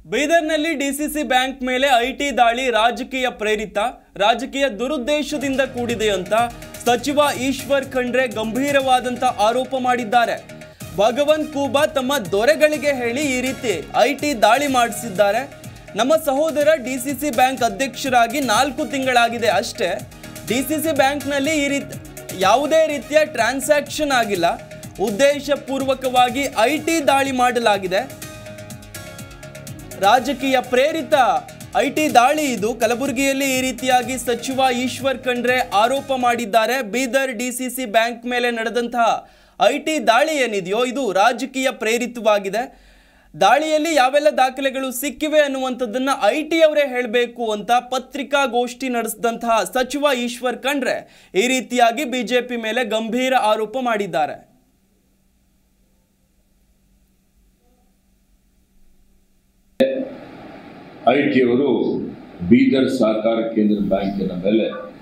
ಬೀದರ್ನಲ್ಲಿ DCC bank ಮೇಲೆ IT ದಾಳಿ ರಾಜಕೀಯ ಪ್ರೇರಿತ, ರಾಜಕೀಯ ದುರುದ್ದೇಶದಿಂದ ಕೂಡಿದೆ ಅಂತ ಸಚಿವ ಈಶ್ವರ್ ಖಂಡ್ರೆ ಗಂಭೀರವಾದಂತ ಆರೋಪ ಮಾಡಿದ್ದಾರೆ. ಭಗವಂತ್ ಖೂಬಾ ತಮ್ಮ ದೊರೆಗಳಿಗೆ ಹೇಳಿ ಈ ರೀತಿ ಐಟಿ ದಾಳಿ ಮಾಡಿಸಿದ್ದಾರೆ. ನಮ್ಮ ಸಹೋದರ ಡಿಸಿಸಿ ಬ್ಯಾಂಕ್ ಅಧ್ಯಕ್ಷರಾಗಿ 4 ತಿಂಗಳಾಗಿದೆ ಅಷ್ಟೇ. ಡಿಸಿಸಿ ಬ್ಯಾಂಕ್ನಲ್ಲಿ ಈ ರೀತಿ ಯಾವುದೇ ರೀತಿಯ ಟ್ರಾನ್ಸಾಕ್ಷನ್ ಆಗಿಲ್ಲ. ಉದ್ದೇಶಪೂರ್ವಕವಾಗಿ ಐಟಿ ದಾಳಿ ಮಾಡಲಾಗಿದೆ. ರಾಜಕೀಯ ಪ್ರೇರಿತ ಐಟಿ ದಾಳಿ ಇದು. ಕಲಬುರಗಿಯಲ್ಲಿ ಈ ರೀತಿಯಾಗಿ ಸಚಿವ ಈಶ್ವರ್ ಖಂಡ್ರೆ ಆರೋಪ ಮಾಡಿದ್ದಾರೆ. ಬೀದರ್ ಡಿಸಿಸಿ ಬ್ಯಾಂಕ್ ಮೇಲೆ ನಡೆದಂತಹ ಐಟಿ ದಾಳಿ ಏನಿದೆಯೋ ಇದು ರಾಜಕೀಯ ಪ್ರೇರಿತವಾಗಿದೆ. ದಾಳಿಯಲ್ಲಿ ಯಾವೆಲ್ಲ ದಾಖಲೆಗಳು ಸಿಕ್ಕಿವೆ ಅನ್ನುವಂಥದ್ದನ್ನ ಐಟಿ ಅವರೇ ಹೇಳಬೇಕು ಅಂತ ಪತ್ರಿಕಾಗೋಷ್ಠಿ ನಡೆಸಿದಂತಹ ಸಚಿವ ಈಶ್ವರ್ ಖಂಡ್ರೆ ಈ ರೀತಿಯಾಗಿ ಬಿಜೆಪಿ ಮೇಲೆ ಗಂಭೀರ ಆರೋಪ ಮಾಡಿದ್ದಾರೆ. ಐಟಿ ಅವರು ಬೀದರ್ ಸಹಕಾರ ಕೇಂದ್ರ ಬ್ಯಾಂಕಿನ ಮೇಲೆ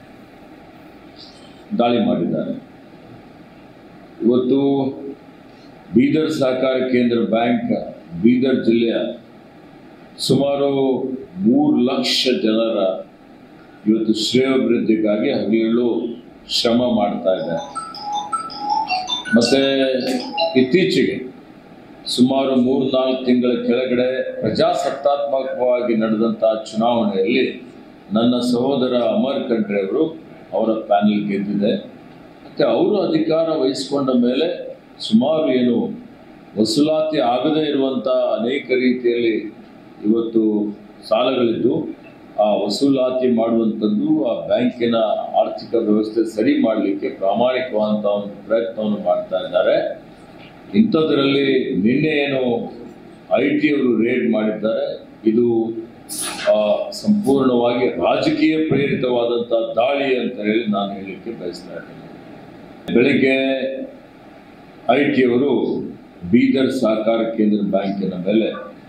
ದಾಳಿ ಮಾಡಿದ್ದಾರೆ. ಇವತ್ತು ಬೀದರ್ ಸಹಕಾರ ಕೇಂದ್ರ ಬ್ಯಾಂಕ್ ಬೀದರ್ ಜಿಲ್ಲೆಯ ಸುಮಾರು 3 ಲಕ್ಷ ಜನರ ಇವತ್ತು ಶ್ರೇಯೋಭಿವೃದ್ಧಿಗಾಗಿ ಹಗಲು ಶ್ರಮ ಮಾಡ್ತಾ ಇದೆ. ಮತ್ತೆ ಇತ್ತೀಚೆಗೆ ಸುಮಾರು 3-4 ತಿಂಗಳ ಕೆಳಗಡೆ ಪ್ರಜಾಸತ್ತಾತ್ಮಕವಾಗಿ ನಡೆದಂತಹ ಚುನಾವಣೆಯಲ್ಲಿ ನನ್ನ ಸಹೋದರ ಅಮರ್ ಖಂಡ್ರೆ ಅವರು ಅವರ ಪ್ಯಾನೆಲ್ ಗೆದ್ದಿದೆ. ಮತ್ತು ಅವರು ಅಧಿಕಾರ ವಹಿಸಿಕೊಂಡ ಮೇಲೆ ಸುಮಾರು ಏನು ವಸೂಲಾತಿ ಆಗದೇ ಇರುವಂಥ ಅನೇಕ ರೀತಿಯಲ್ಲಿ ಇವತ್ತು ಸಾಲಗಳಿದ್ದು ಆ ವಸೂಲಾತಿ ಮಾಡುವಂಥದ್ದು ಆ ಬ್ಯಾಂಕಿನ ಆರ್ಥಿಕ ವ್ಯವಸ್ಥೆ ಸರಿ ಮಾಡಲಿಕ್ಕೆ ಪ್ರಾಮಾಣಿಕವಾದಂಥ ಒಂದು ಪ್ರಯತ್ನವನ್ನು ಮಾಡ್ತಾ ಇದ್ದಾರೆ. ಇಂಥದ್ರಲ್ಲಿ ನಿನ್ನೆ ಏನು ಐಟಿ ಅವರು ರೇಡ್ ಮಾಡಿದ್ದಾರೆ, ಇದು ಸಂಪೂರ್ಣವಾಗಿ ರಾಜಕೀಯ ಪ್ರೇರಿತವಾದಂಥ ದಾಳಿ ಅಂತ ಹೇಳಿ ನಾನು ಹೇಳಲಿಕ್ಕೆ ಬಯಸ್ತಾ ಇದ್ದೇನೆ. ಬೆಳಿಗ್ಗೆ ಐಟಿ ಅವರು ಬೀದರ್ ಸಹಕಾರ ಕೇಂದ್ರ ಬ್ಯಾಂಕಿನ ಮೇಲೆ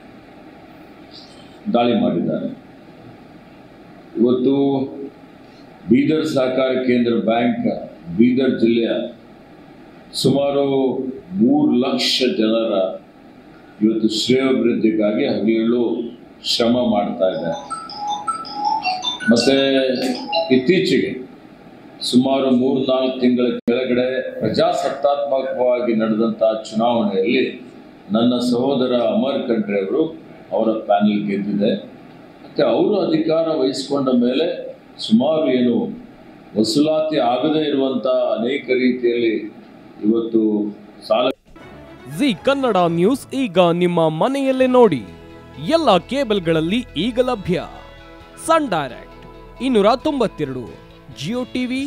ದಾಳಿ ಮಾಡಿದ್ದಾರೆ. ಇವತ್ತು ಬೀದರ್ ಸಹಕಾರ ಕೇಂದ್ರ ಬ್ಯಾಂಕ್ ಬೀದರ್ ಜಿಲ್ಲೆಯ ಸುಮಾರು 3 ಲಕ್ಷ ಜನರ ಇವತ್ತು ಶ್ರೇಯೋಭಿವೃದ್ಧಿಗಾಗಿ ಹಗಲು ಶ್ರಮ ಮಾಡ್ತಾ ಇದೆ. ಮತ್ತೆ ಇತ್ತೀಚೆಗೆ ಸುಮಾರು 3-4 ತಿಂಗಳ ಕೆಳಗಡೆ ಪ್ರಜಾಸತ್ತಾತ್ಮಕವಾಗಿ ನಡೆದಂತಹ ಚುನಾವಣೆಯಲ್ಲಿ ನನ್ನ ಸಹೋದರ ಅಮರ್ ಖಂಡ್ರೆ ಅವರು ಅವರ ಪ್ಯಾನೆಲ್ ಗೆದ್ದಿದೆ. ಮತ್ತು ಅವರು ಅಧಿಕಾರ ವಹಿಸಿಕೊಂಡ ಮೇಲೆ ಸುಮಾರು ಏನು ವಸೂಲಾತಿ ಆಗದೇ ಇರುವಂಥ ಅನೇಕ ರೀತಿಯಲ್ಲಿ ಇವತ್ತು ಸಾಲ. ಜಿ ಕನ್ನಡ ನ್ಯೂಸ್ ಈಗ ನಿಮ್ಮ ಮನೆಯಲ್ಲೇ ನೋಡಿ. ಎಲ್ಲ ಕೇಬಲ್ಗಳಲ್ಲಿ ಈಗ ಲಭ್ಯ. Sun Direct 292, Jio TV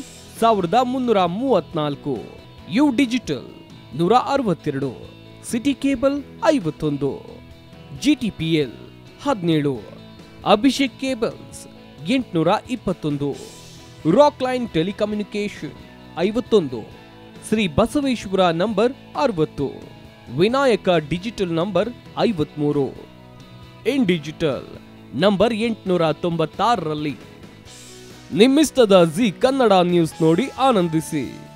1334, U digital 162, City Cable 51, GTPL 17, Abhishek cables 821, rock line telecommunication 51, Shri Basaveshwara number 60, Vinayaka digital number 53, in digital number 896ರಲ್ಲಿ ನಿಮ್ಮಿಸ್ತದ ಜಿ ಕನ್ನಡ ನ್ಯೂಸ್ ನೋಡಿ ಆನಂದಿಸಿ.